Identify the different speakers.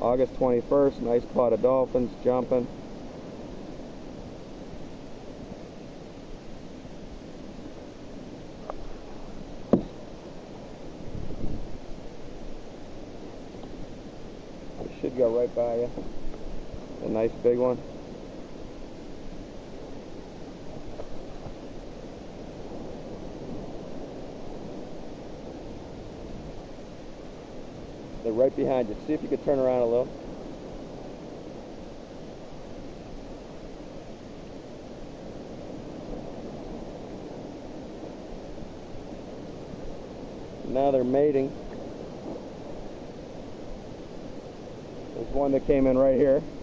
Speaker 1: August 21st, nice pot of dolphins jumping. Should go right by you. A nice big one. They're right behind you. See if you could turn around a little. Now they're mating. There's one that came in right here.